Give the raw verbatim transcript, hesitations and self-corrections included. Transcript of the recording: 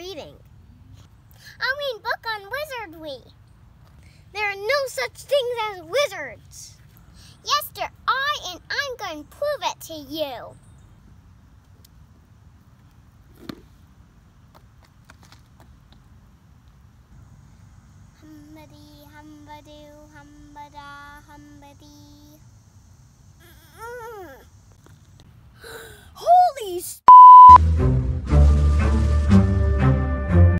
reading? I mean book on Wizardry. There are no such things as wizards. Yes, there are, and I'm going to prove it to you. Humbity, humbadoo, hum.